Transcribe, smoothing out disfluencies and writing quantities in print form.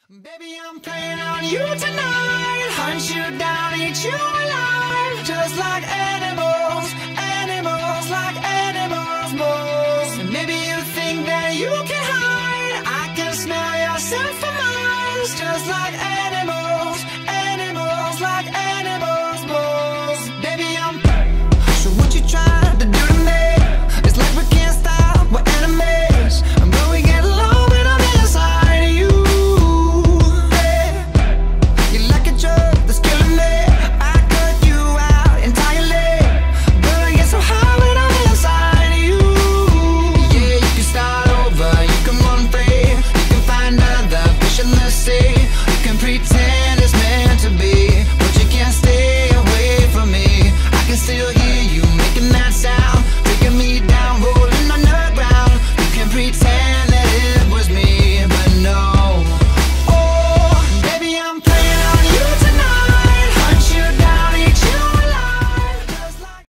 Baby, I'm playing on you tonight. Hunt you down, eat you alive. Just like animals, animals, like animals, moles. And maybe you think that you can hide. I can smell your scent.